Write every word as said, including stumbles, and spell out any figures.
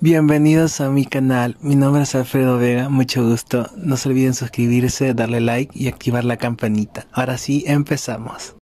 Bienvenidos a mi canal, mi nombre es Alfredo Vega, mucho gusto. No se olviden suscribirse, darle like y activar la campanita. Ahora sí, empezamos.